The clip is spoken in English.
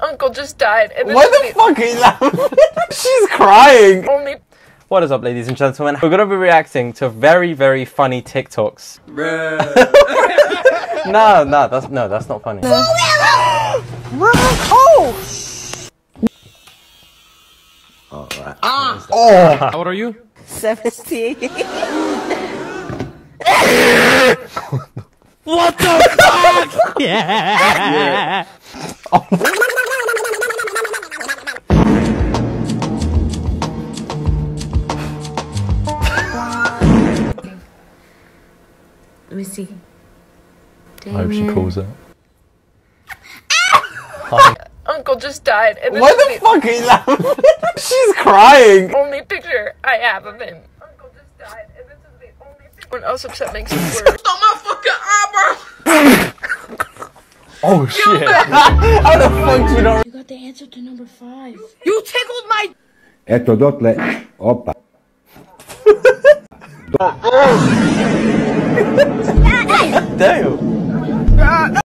uncle just died. And Why the fuck are you laughing? She's crying. Only. What is up, ladies and gentlemen? We're gonna be reacting to very, very funny TikToks. No, that's not funny. Alright. Oh! How old are you? 17. What the fuck? Yeah! Oh. Let me see. I hope she calls it. Uncle just died. And Why the fuck are you laughing? She's crying. Only picture I have of him. Uncle just died, and this is the only picture. What else upset makes it worse? Oh my fucking eyebrow! Oh shit! How the fuck do you not? You got the answer to number 5. You tickled my. Eto dotle, opa. Damn.